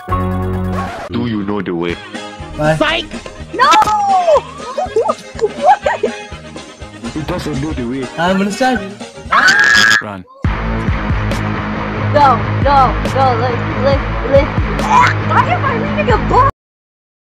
Do you know the way? Bye. Psych! No! What? It doesn't know the way. I'm gonna start. Run. No, no, no, why am I reading a book?